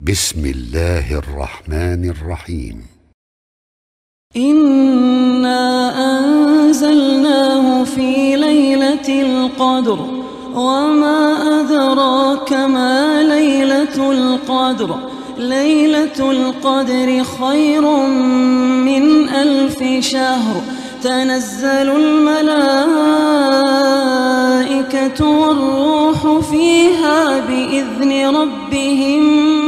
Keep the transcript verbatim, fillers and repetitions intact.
بسم الله الرحمن الرحيم. إنا أنزلناه في ليلة القدر وما أدراك ما ليلة القدر ليلة القدر خير من ألف شهر تنزل الملائكة والروح فيها بإذن ربهم